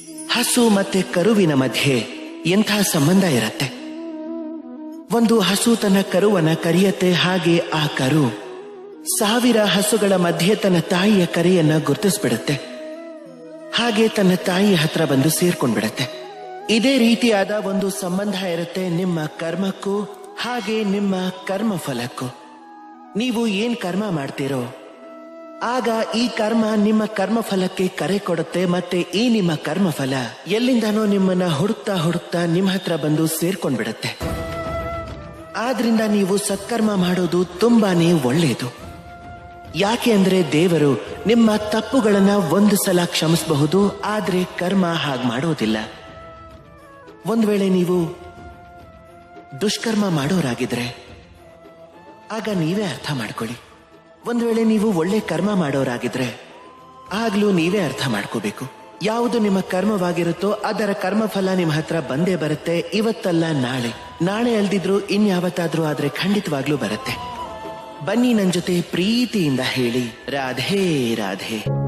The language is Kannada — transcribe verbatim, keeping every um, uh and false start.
ಹಸು ಮತ್ತೆ ಕರುವಿನ ಮಧ್ಯೆ ಎಂಥ ಸಂಬಂಧ ಇರತ್ತೆ. ಒಂದು ಹಸು ತನ್ನ ಕರುವನ್ನ ಕರೆಯತ್ತೆ, ಹಾಗೆ ಆ ಕರು ಸಾವಿರ ಹಸುಗಳ ಮಧ್ಯೆ ತನ್ನ ತಾಯಿಯ ಕರೆಯನ್ನ ಗುರುತಿಸ್ಬಿಡುತ್ತೆ. ಹಾಗೆ ತನ್ನ ತಾಯಿಯ ಹತ್ರ ಬಂದು ಸೇರ್ಕೊಂಡ್ಬಿಡತ್ತೆ. ಇದೇ ರೀತಿಯಾದ ಒಂದು ಸಂಬಂಧ ಇರುತ್ತೆ ನಿಮ್ಮ ಕರ್ಮಕ್ಕೂ ಹಾಗೆ ನಿಮ್ಮ ಕರ್ಮ ಫಲಕ್ಕೂ. ನೀವು ಏನ್ ಕರ್ಮ ಮಾಡ್ತೀರೋ ಆಗ ಈ ಕರ್ಮ ನಿಮ್ಮ ಕರ್ಮ ಫಲಕ್ಕೆ ಕರೆ ಕೊಡುತ್ತೆ. ಮತ್ತೆ ಈ ನಿಮ್ಮ ಕರ್ಮ ಫಲ ಎಲ್ಲಿಂದನೋ ನಿಮ್ಮನ್ನ ಹುಡುಕ್ತಾ ಹುಡುಕ್ತಾ ನಿಮ್ಮ ಹತ್ರ ಬಂದು ಸೇರ್ಕೊಂಡ್ಬಿಡತ್ತೆ. ಆದ್ರಿಂದ ನೀವು ಸತ್ಕರ್ಮ ಮಾಡೋದು ತುಂಬಾನೇ ಒಳ್ಳೆಯದು. ಯಾಕೆ ಅಂದ್ರೆ ದೇವರು ನಿಮ್ಮ ತಪ್ಪುಗಳನ್ನ ಒಂದು ಸಲ ಕ್ಷಮಿಸಬಹುದು, ಆದ್ರೆ ಕರ್ಮ ಹಾಗೆ ಮಾಡೋದಿಲ್ಲ. ಒಂದ್ ವೇಳೆ ನೀವು ದುಷ್ಕರ್ಮ ಮಾಡೋರಾಗಿದ್ರೆ ಆಗ ನೀವೇ ಅರ್ಥ ಮಾಡ್ಕೊಳ್ಳಿ. ಒಂದ್ ವೇಳೆ ನೀವು ಒಳ್ಳೆ ಕರ್ಮ ಮಾಡೋರಾಗಿದ್ರೆ ಆಗ್ಲೂ ನೀವೇ ಅರ್ಥ ಮಾಡ್ಕೋಬೇಕು. ಯಾವುದು ನಿಮ್ಮ ಕರ್ಮವಾಗಿರುತ್ತೋ ಅದರ ಕರ್ಮ ಫಲ ನಿಮ್ಮ ಹತ್ರ ಬಂದೇ ಬರುತ್ತೆ. ಇವತ್ತಲ್ಲ ನಾಳೆ, ನಾಳೆ ಅಲ್ದಿದ್ರು ಇನ್ಯಾವತ್ತಾದ್ರೂ ಆದ್ರೆ ಖಂಡಿತವಾಗ್ಲೂ ಬರುತ್ತೆ. ಬನ್ನಿ ನನ್ನ ಜೊತೆ ಪ್ರೀತಿಯಿಂದ ಹೇಳಿ ರಾಧೇ ರಾಧೇ.